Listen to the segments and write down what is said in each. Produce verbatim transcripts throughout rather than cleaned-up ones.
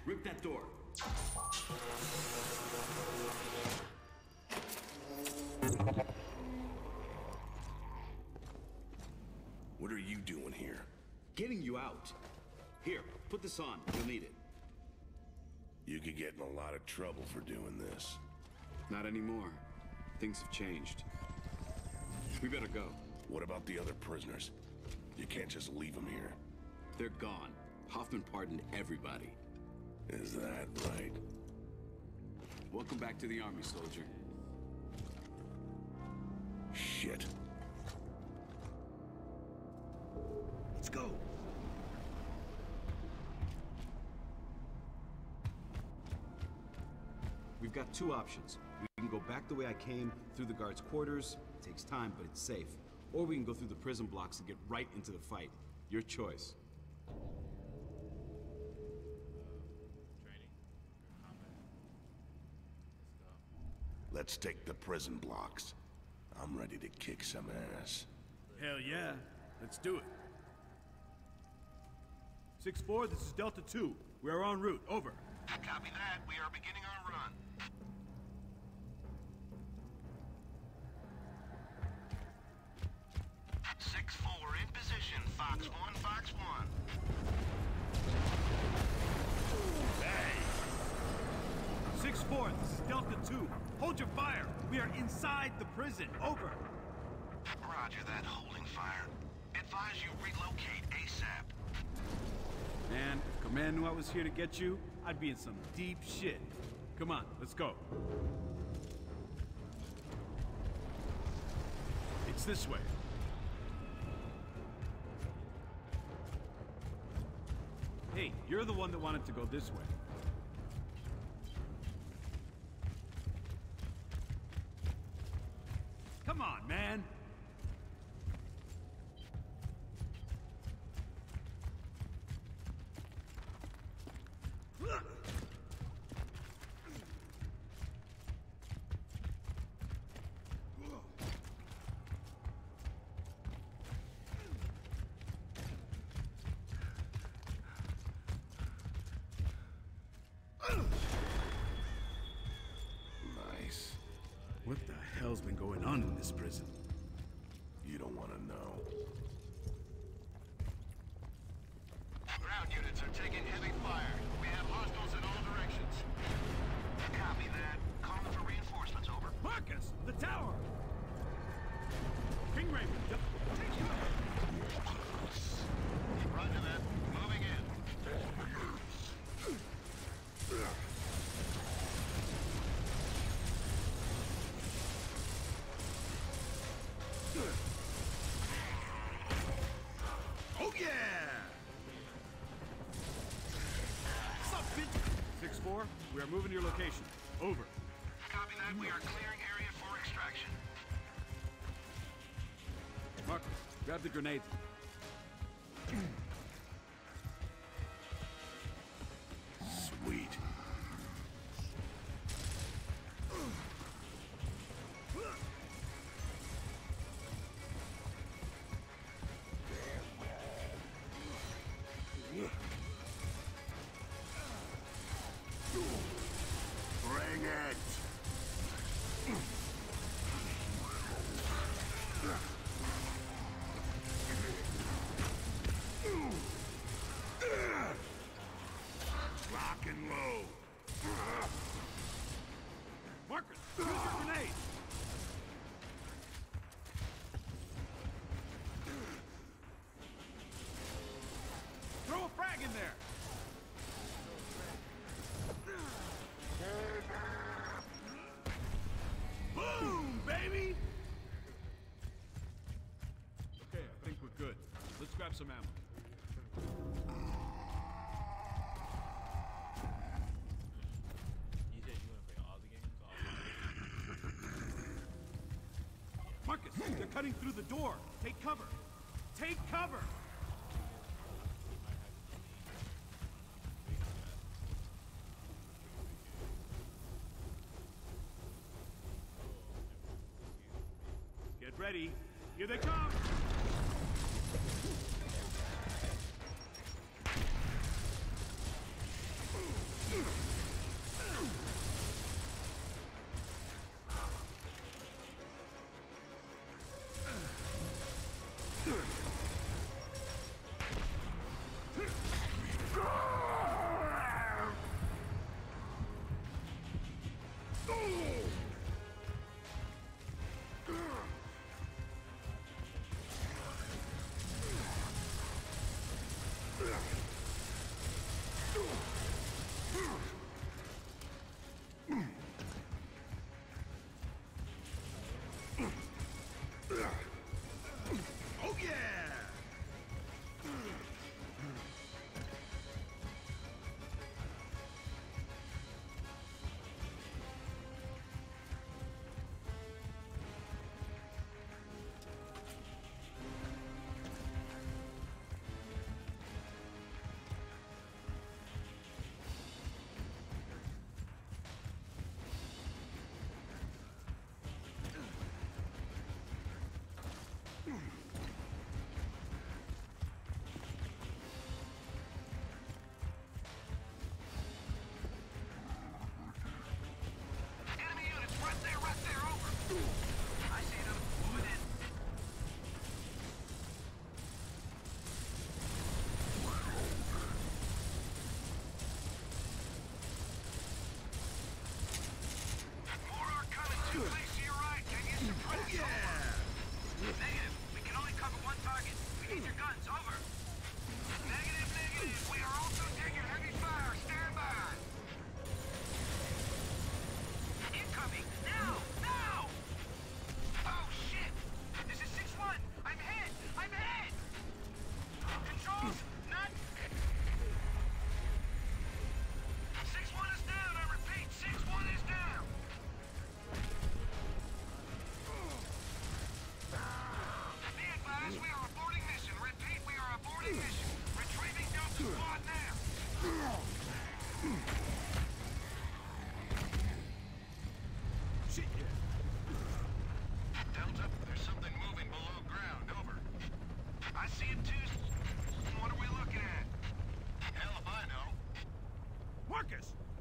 Rip that door. What are you doing here? Getting you out. Here, put this on. You'll need it. You could get in a lot of trouble for doing this. Not anymore. Things have changed. We better go. What about the other prisoners? You can't just leave them here. They're gone. Hoffman pardoned everybody. Is that right? Welcome back to the army, soldier. Shit. Let's go! We've got two options. We can go back the way I came, through the guards' quarters. It takes time, but it's safe. Or we can go through the prison blocks and get right into the fight. Your choice. Let's take the prison blocks. I'm ready to kick some ass. Hell yeah. Let's do it. six four, this is Delta two. We are en route. Over. Copy that. We are beginning our run. six four in position. Fox one, Fox one. Hey! six four, this is Delta two. Hold your fire. We are inside the prison. Over. Roger that, holding fire. Advise you relocate ASAP. Man, if Command knew I was here to get you, I'd be in some deep shit. Come on, let's go. It's this way. Hey, you're the one that wanted to go this way. Come on, man! Nice. What the hell's been going on in this prison? You don't want to know. Ground units are taking heavy fire. We have hostiles in all directions. Copy that. Calling for reinforcements, over. Marcus! The tower! King Raven, take you out! Roger that. Moving in. Oh yeah! Sup, bitch? six four, we are moving to your location. Over. Copy that. We are clearing area for extraction. Marcus, grab the grenade. Sweet. Bring it! Lock and load. Marcus, use your grenade! Throw a frag in there! Boom, baby! Okay, I think we're good. Let's grab some ammo. You said you want to play all the games? All Marcus, they're cutting through the door. Take cover. Take cover! Get ready. Here they come!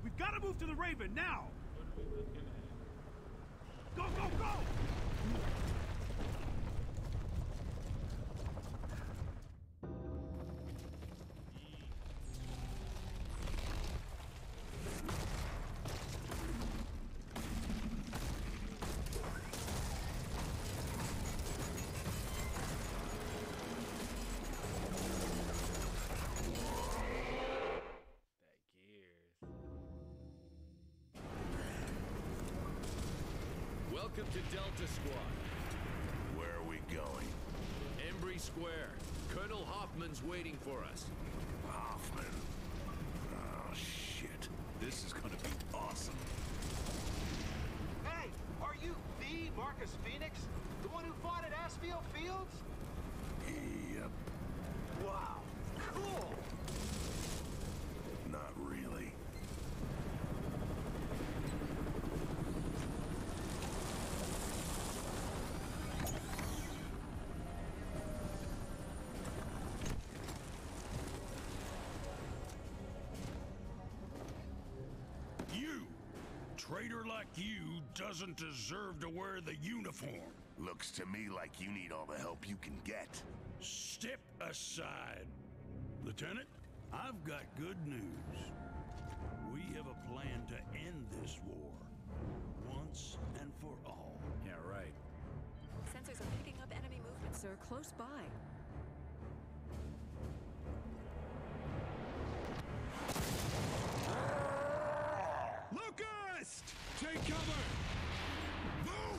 We've got to move to the Raven now! Go, go, go! Welcome to Delta Squad. Where are we going? Embry Square. Colonel Hoffman's waiting for us. Hoffman. Oh, shit. This is gonna be awesome. Hey, are you the Marcus Phoenix? The one who fought at Asfield Fields? Yep. Wow, cool! Not really. You! Traitor like you doesn't deserve to wear the uniform. Looks to me like you need all the help you can get. Step aside. Lieutenant, I've got good news. We have a plan to end this war. Once and for all. Yeah, right. Sensors are picking up enemy movement, sir, close by. Locust! Take cover! Move!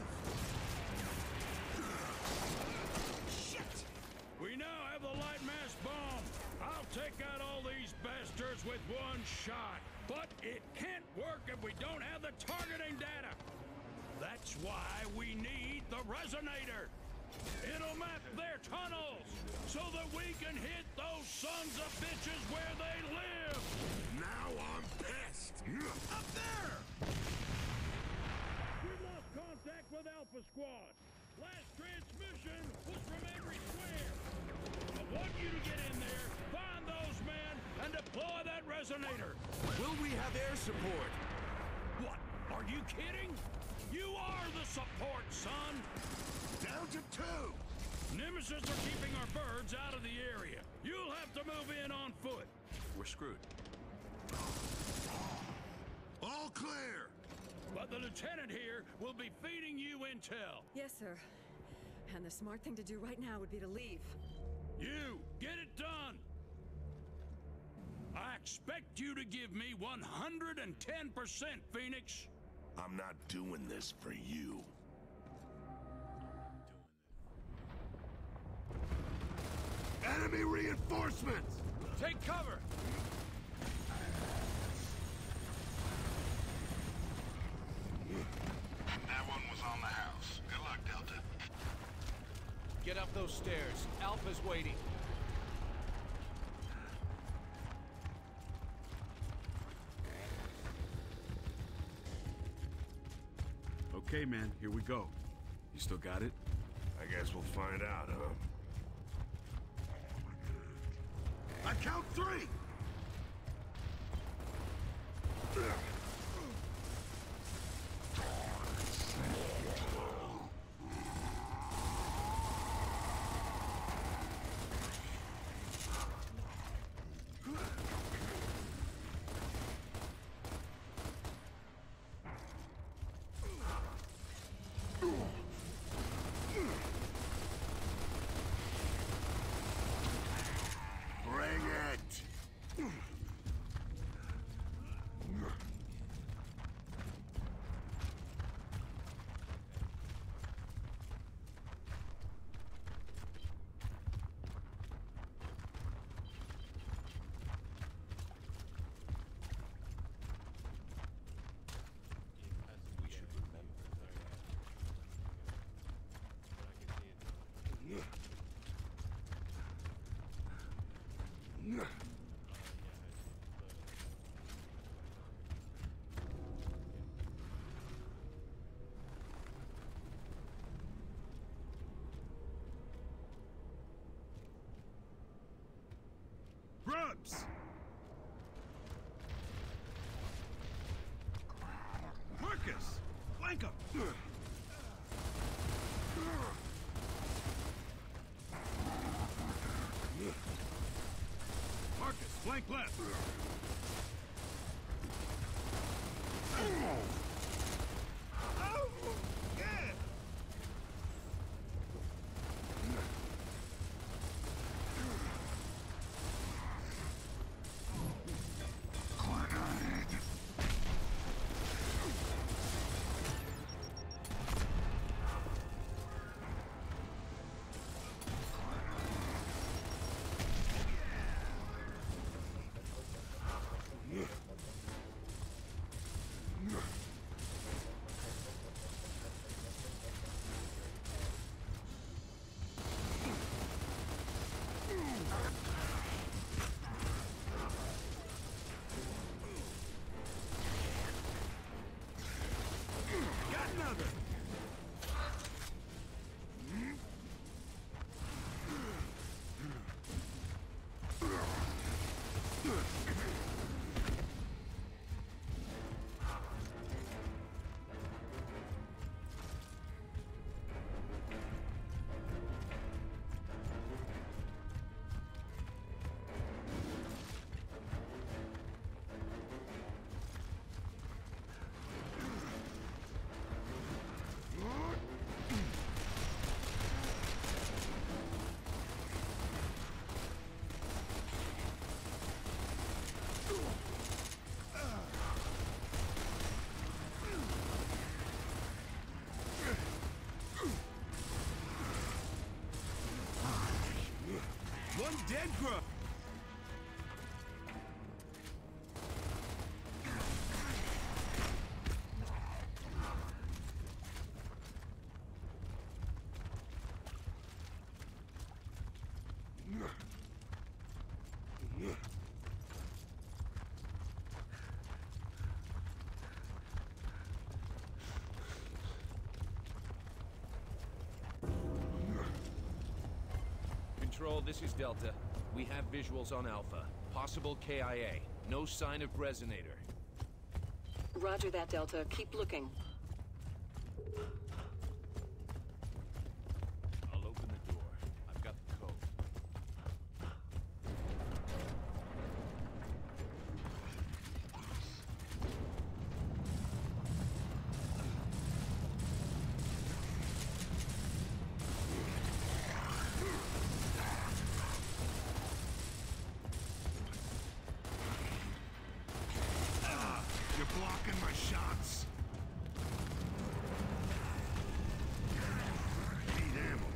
Shit! We now have the light mass bomb. I'll take out all these bastards with one shot. But it can't work if we don't have the targeting data. That's why we need the resonator. It'll map their tunnels so that we can hit those sons of bitches where they live. Now I'm pissed. Up there! We've lost contact with Alpha Squad. Last transmission was from Embry Square. I want you to get in there, find those men, and deploy that resonator. Will we have air support? What? Are you kidding? You are the support, son! Down to two! Nemesis are keeping our birds out of the area. You'll have to move in on foot. We're screwed. All clear! But the lieutenant here will be feeding you intel. Yes, sir. And the smart thing to do right now would be to leave. You, get it done! I expect you to give me one hundred ten percent, Phoenix. I'm not doing this for you. Enemy reinforcements! Take cover! That one was on the house. Good luck, Delta. Get up those stairs. Alpha's waiting. Okay, man, here we go. You still got it? I guess we'll find out, huh? I count three! Bring it! We should remember. But I can see it. Grubs! Flank him! Marcus, flank left! One dead grunt! Control, this is Delta. We have visuals on Alpha. Possible K I A. No sign of Resonator. Roger that, Delta. Keep looking. I'll open the door. I've got the code. You're blocking my shots. Need ammo.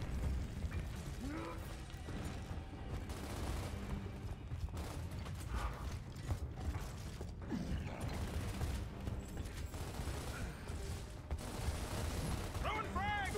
Throwing frag!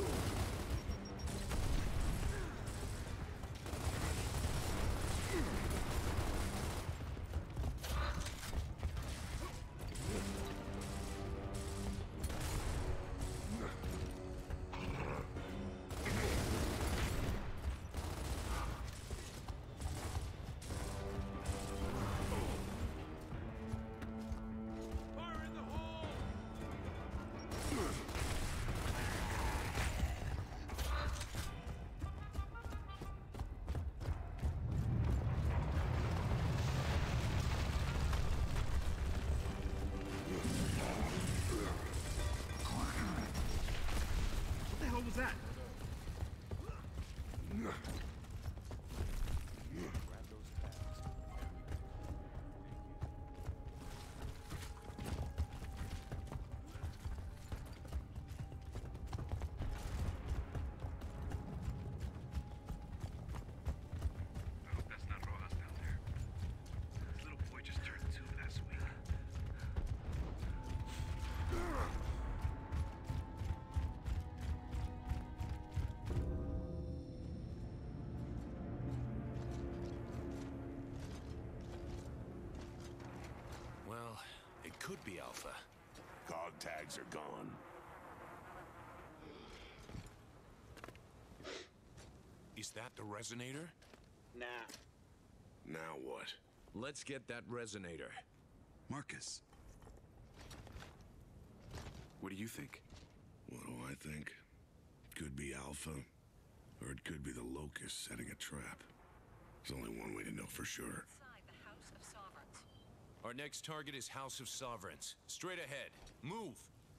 Fire in the hole! What the hell was that? I hope that's not Rojas down there. This little boy just turned two last week. Well, it could be Alpha. Cog tags are gone. Is that the Resonator? Nah. Now what? Let's get that Resonator. Marcus. What do you think? What do I think? Could be Alpha, or it could be the Locust setting a trap. There's only one way to know for sure. Inside the House of Sovereigns. Our next target is House of Sovereigns. Straight ahead. Move!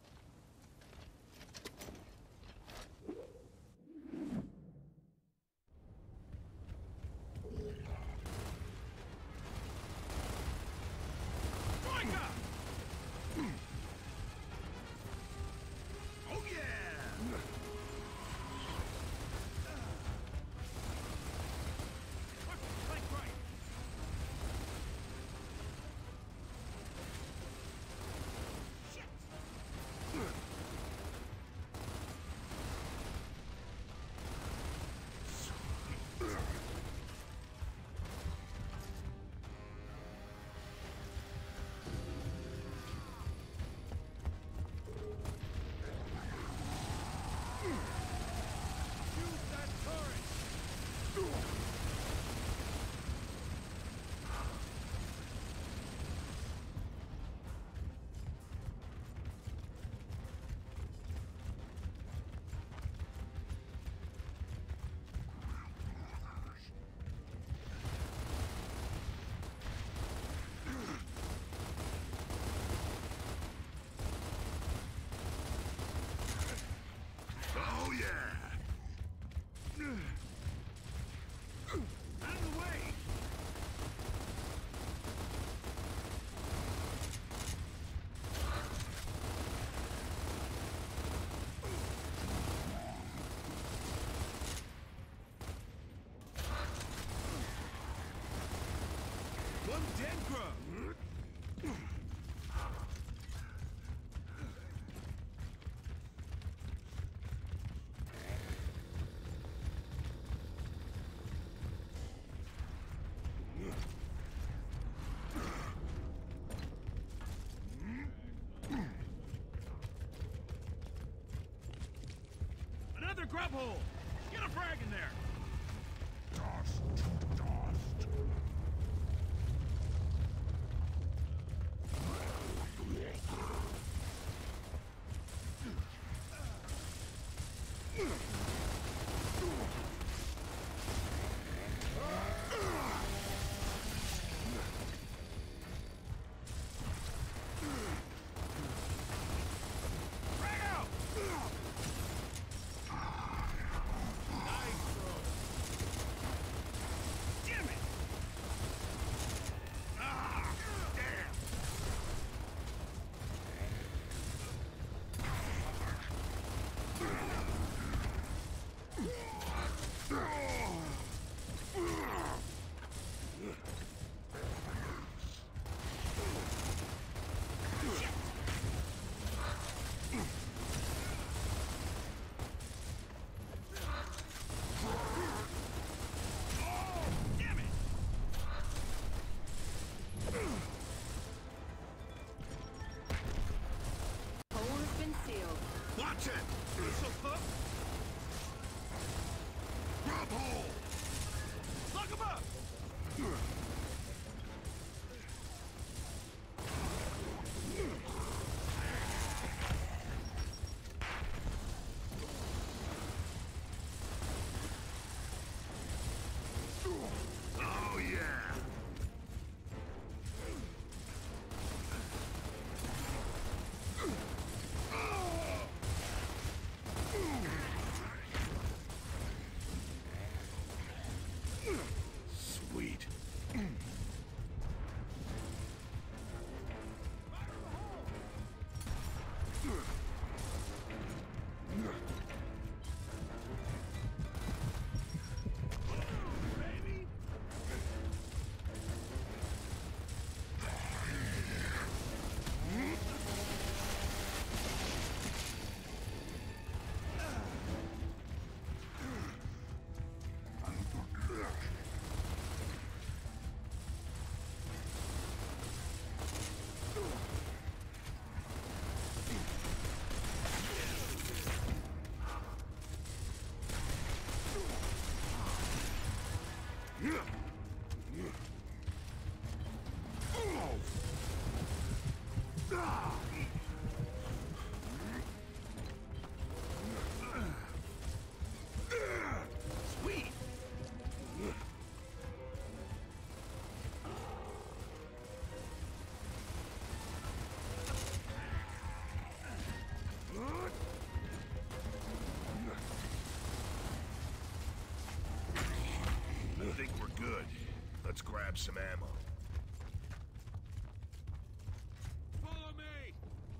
Oh yeah! Flank right. Shit! Shoot that turret! Oh, yeah! Out of the way! One dead grub! Another grub hole! Get a frag in there! Dust to dust. Frag out! Nice throw! Damn it! Ah! Damn! Oh, damn it! Hole has been sealed. Watch it! This'll cook! Grub hole! Lock him up! Oh, yeah! Sweet. grab some ammo. Follow me!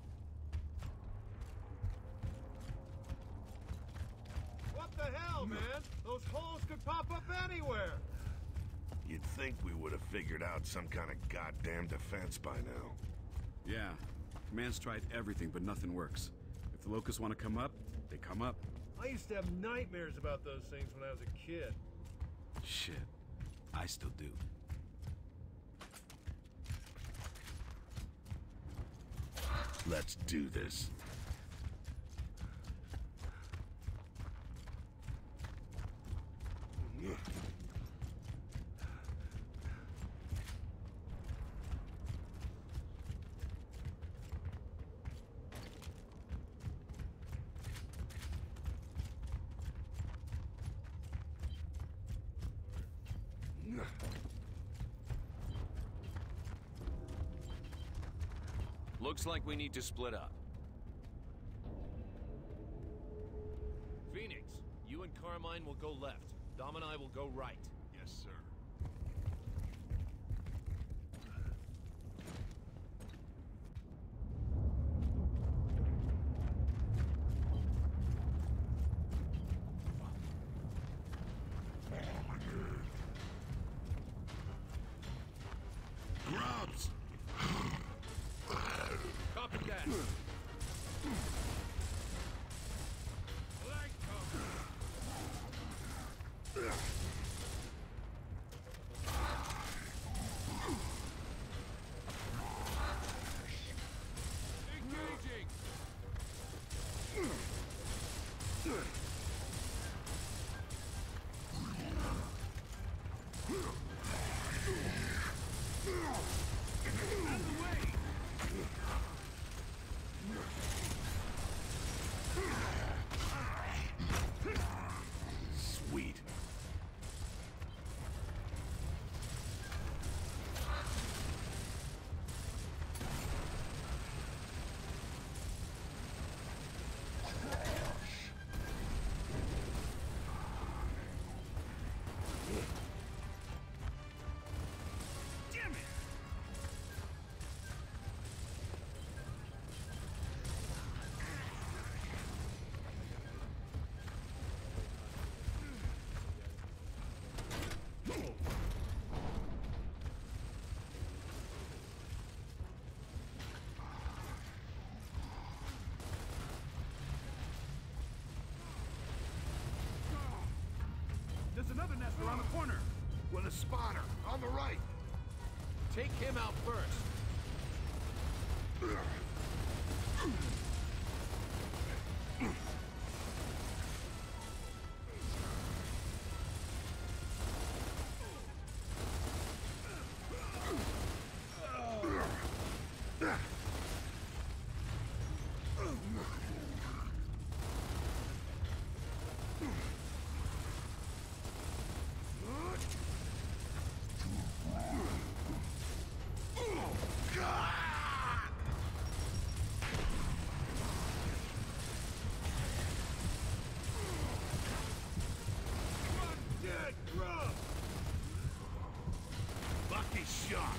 What the hell, man? Those holes could pop up anywhere. You'd think we would have figured out some kind of goddamn defense by now. Yeah. Command's tried everything, but nothing works. If the locusts want to come up, they come up. I used to have nightmares about those things when I was a kid. Shit. I still do. Let's do this. Looks like we need to split up. Phoenix, you and Carmine will go left. Dom and I will go right. Yes, sir. Grubs! Copy that. Leg cover! Engaging! Out of the way! Sweet. Damn it! There's another nest around the corner. With a spotter, on the right. Take him out first. Dead grub! Lucky shot.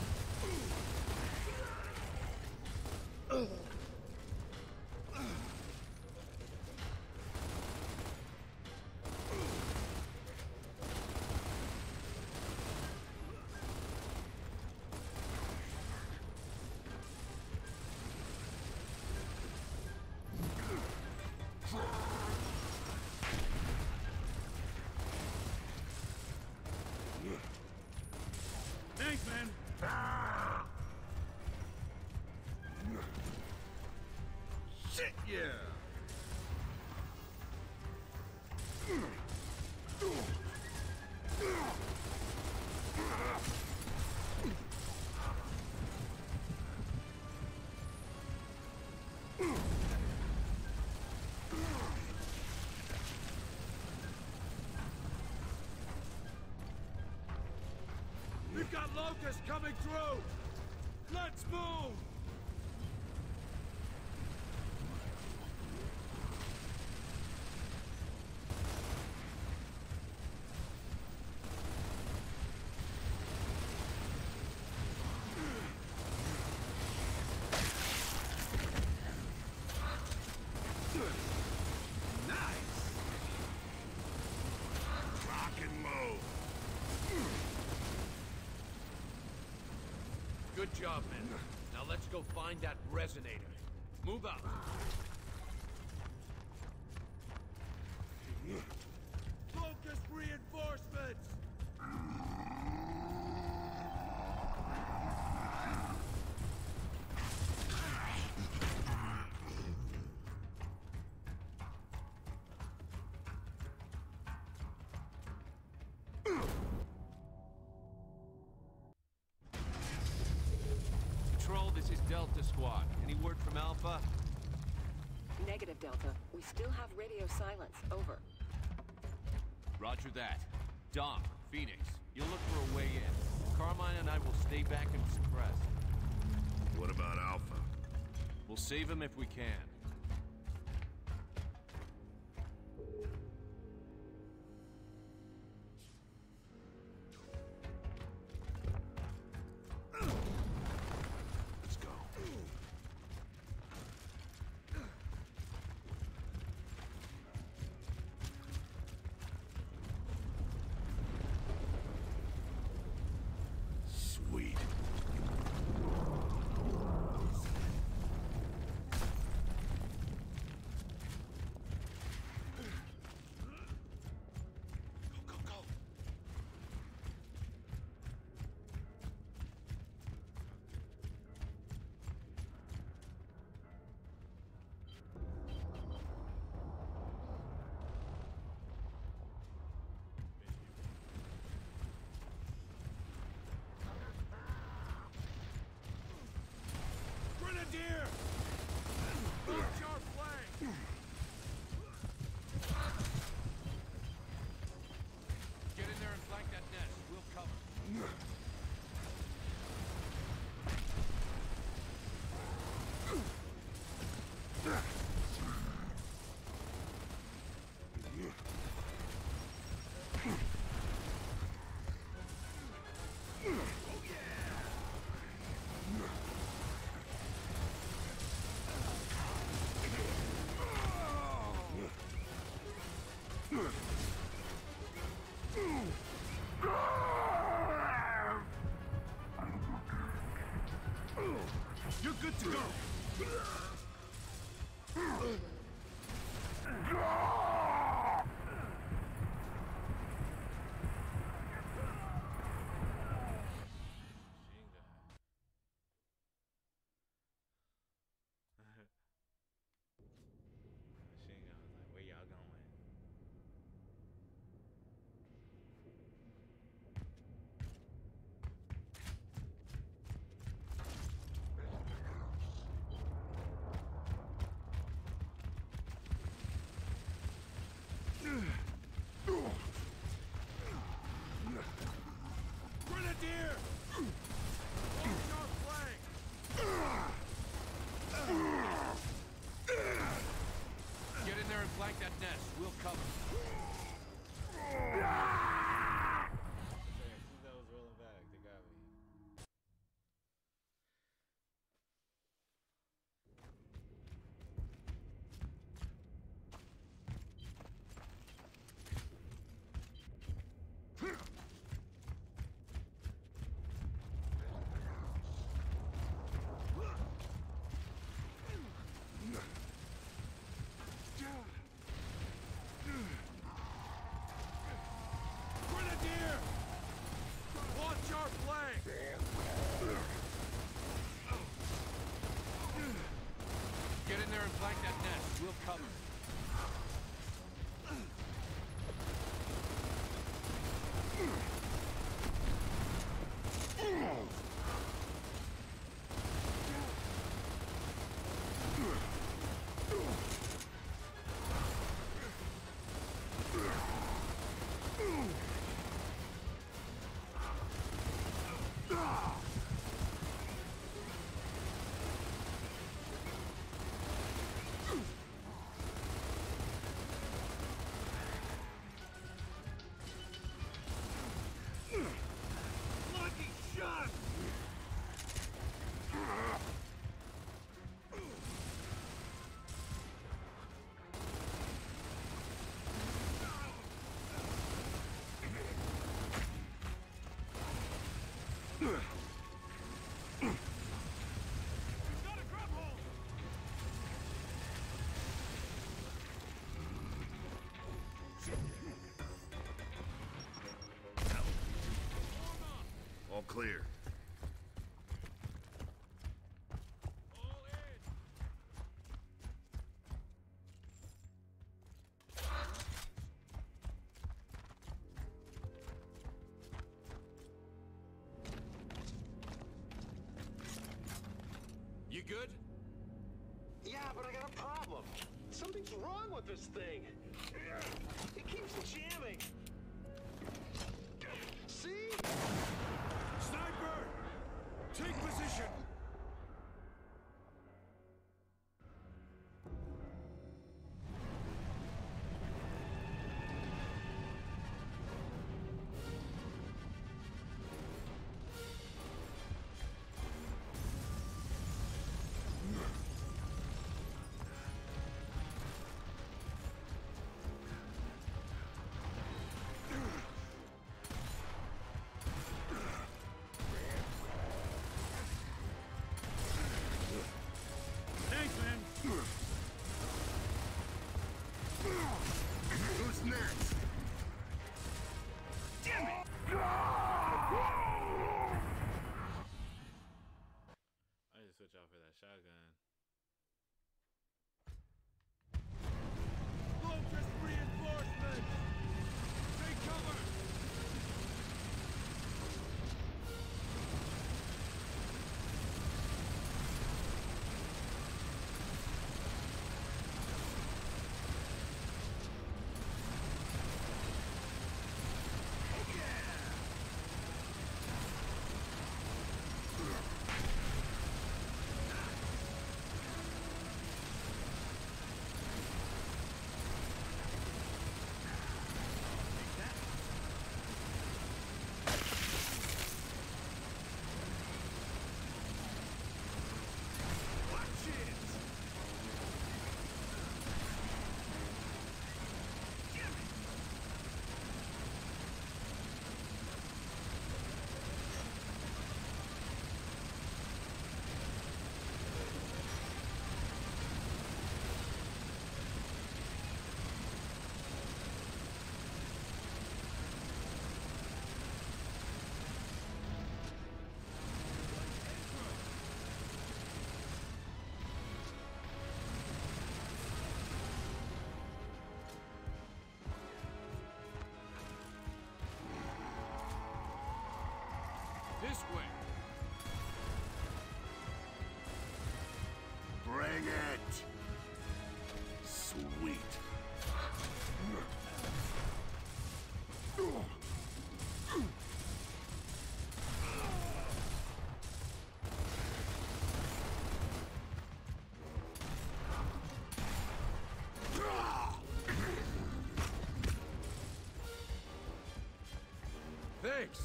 Thanks, man. Shit, yeah! We've got locusts coming through! Let's move! Good job, men. Now let's go find that resonator. Move out. Focus reinforcements! Control, this is Delta Squad. Any word from Alpha? Negative, Delta. We still have radio silence. Over. Roger that. Dom, Phoenix, you'll look for a way in. Carmine and I will stay back and suppress. What about Alpha? We'll save him if we can. Let's go. Sweet. Go, go, go! Grenadier! Launch our flank! Get in there and flank that nest. We'll cover. You're good to go! Machine gun was like, where y'all going? Grenadier! Launch our flank! Get in there and flank that nest. We'll cover. As soon as I was rolling back, they got me. Grenadier! Launch our flank! Get in there and flank that nest. We'll cover. All clear. You good? Yeah, but I got a problem. Something's wrong with this thing. It keeps jamming. See? Sniper! Take position! Thanks, man. Who's next? Damn it! I need to switch out for that shotgun. Locust reinforcements! Take cover! This way. Bring it! Sweet. Thanks.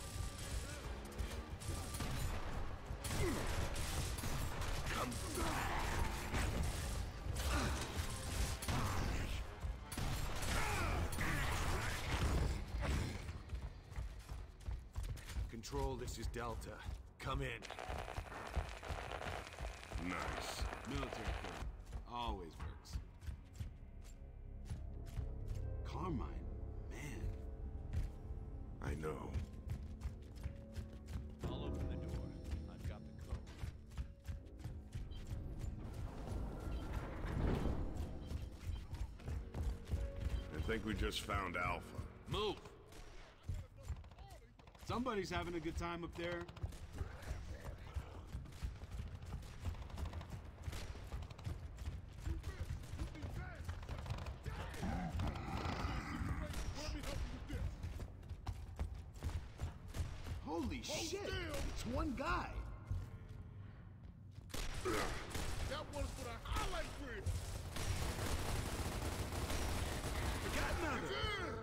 Control, this is Delta. Come in. Nice. Military equipment. Always works. Carmine, man. I know. I'll open the door. I've got the code. I think we just found Alpha. Move. Somebody's having a good time up there. Holy shit! It's one guy. That one's for the highlight reel! I got another.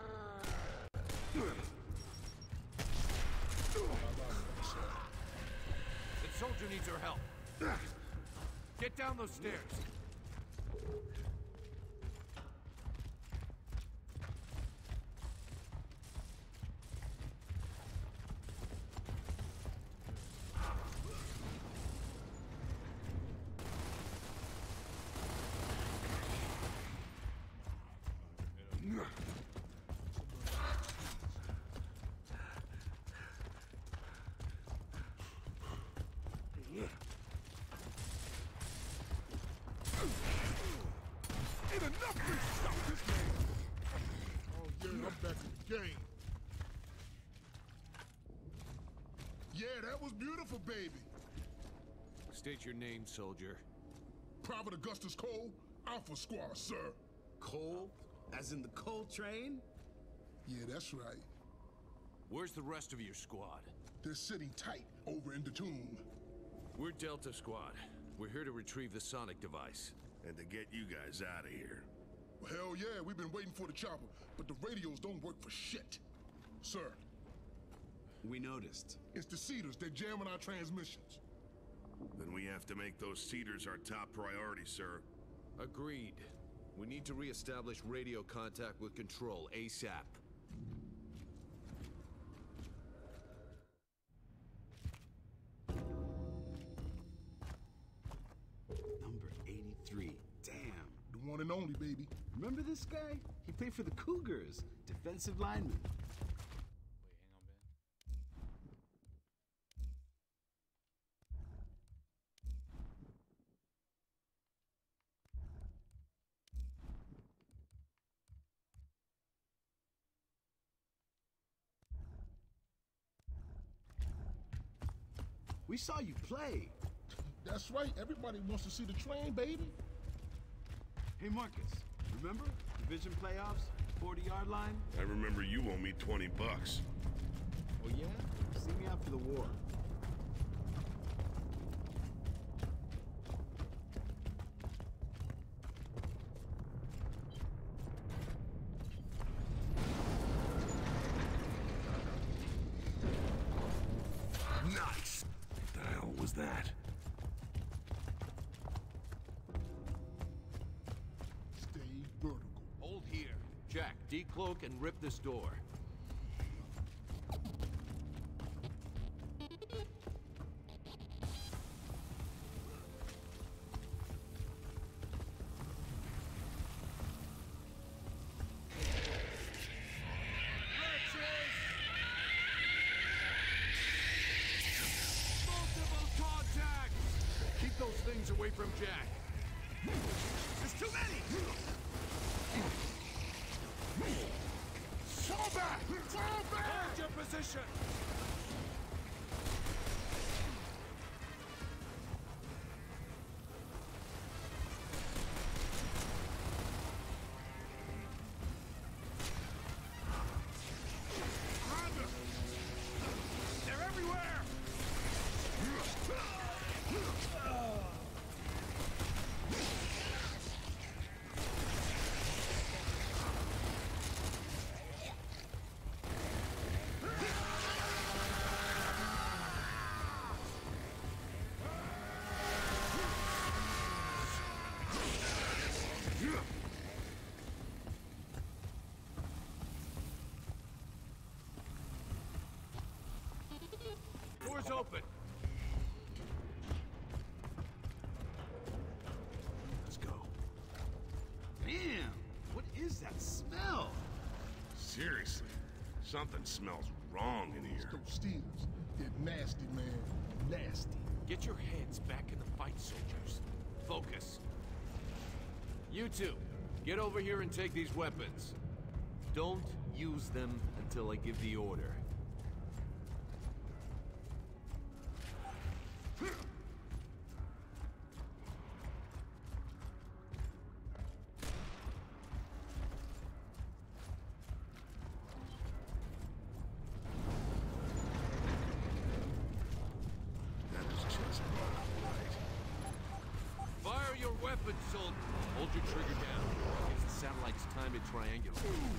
The soldier needs our help. Get down those stairs. game. Yeah, that was beautiful, baby. State your name, soldier. Private Augustus Cole, Alpha Squad, sir. Cole? As in the coal train? Yeah, that's right. Where's the rest of your squad? They're sitting tight over in the tomb. We're Delta Squad. We're here to retrieve the sonic device. And to get you guys out of here. Well, hell yeah, we've been waiting for the chopper, but the radios don't work for shit. Sir. We noticed. It's the Cedars. They're jamming our transmissions. Then we have to make those Cedars our top priority, sir. Agreed. We need to re-establish radio contact with Control ASAP. Number eighty-three. Damn. The one and only, baby. Remember this guy? He played for the Cougars. Defensive lineman. Wait, hang on, Ben. We saw you play. That's right. Everybody wants to see the train, baby. Hey, Marcus. Remember? Division playoffs? forty-yard line? I remember you owe me twenty bucks. Oh, yeah? See me out for the war. Nice! What the hell was that? Stay vertical. Hold here. Jack, decloak and rip this door. Those things away from Jack. There's too many! Fall back! Fall back! Hold your position! They're everywhere! Door's open. Let's go. Damn! What is that smell? Seriously, something smells wrong in It's here. those Steelers. They're nasty, man. Nasty. Get your heads back in the fight, soldiers. Focus. You two, get over here and take these weapons. Don't use them until I give the order. That is just not right. Fire your weapons, soldier. Hold your trigger down. Gives the satellites time to triangulate.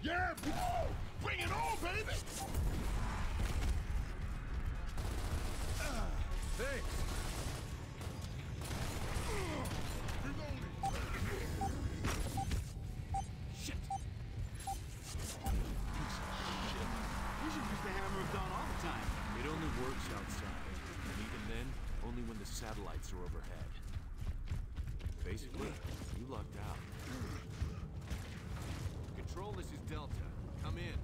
Yeah, whoa! Bring it on, baby! Uh, thanks. Shit. We should use the hammer of dawn all the time. It only works outside, and even then, only when the satellites are overhead. Basically, you lucked out. Control, this is Delta. Come in.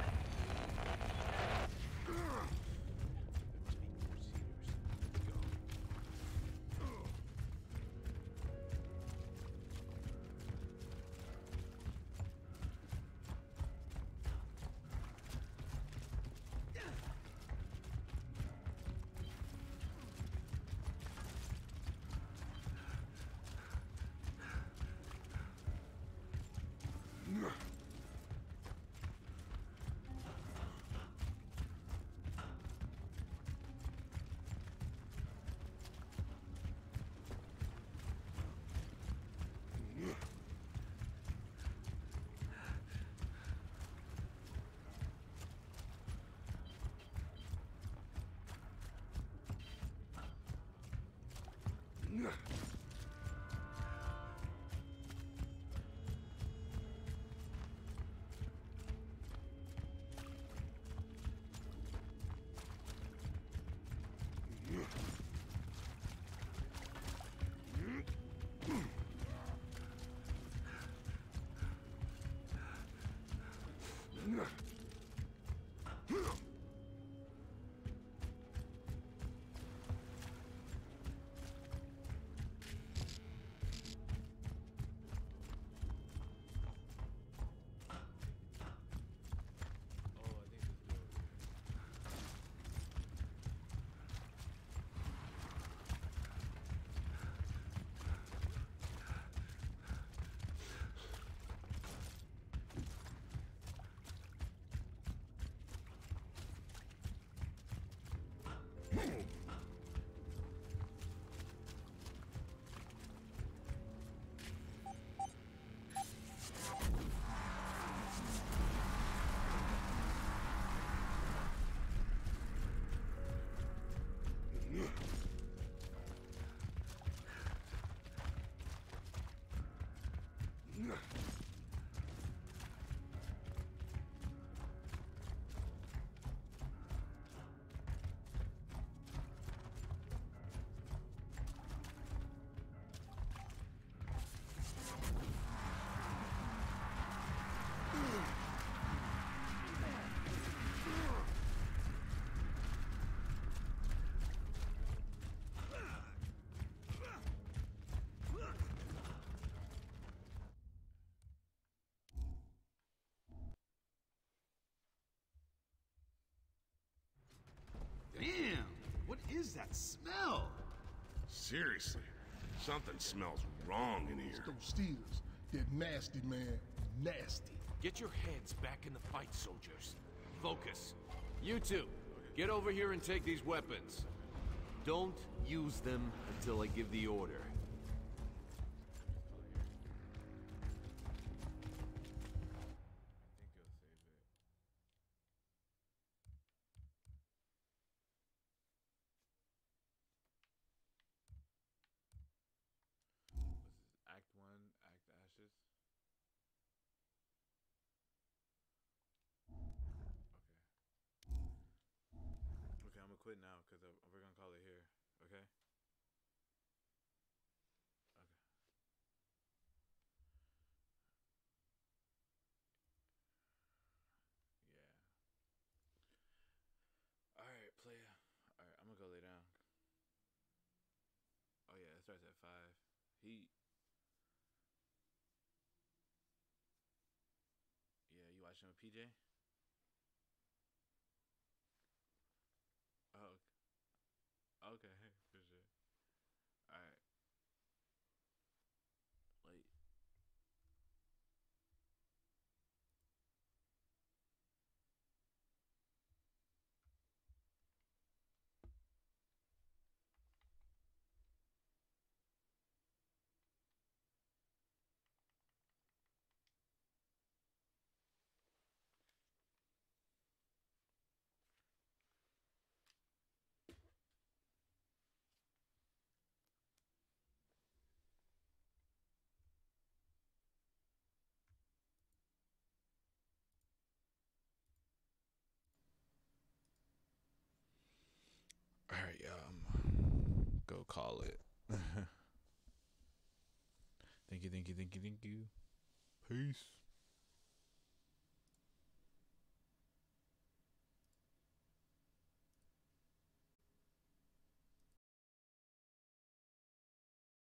Damn! What is that smell? Seriously, something smells wrong in It's here. those Steelers. They're nasty, man. Nasty. Get your heads back in the fight, soldiers. Focus. You two, get over here and take these weapons. Don't use them until I give the order. Act one, Act Ashes. Okay. Okay, I'm gonna quit now because we're gonna call it here. Okay. Okay. Yeah. All right, playa. All right, I'm gonna go lay down. Oh yeah, it starts at five. He. Yeah, you watching with P J? Oh, okay, for sure. All right. Late. yeah, I'm go call it. Thank you, thank you, thank you, thank you. Peace.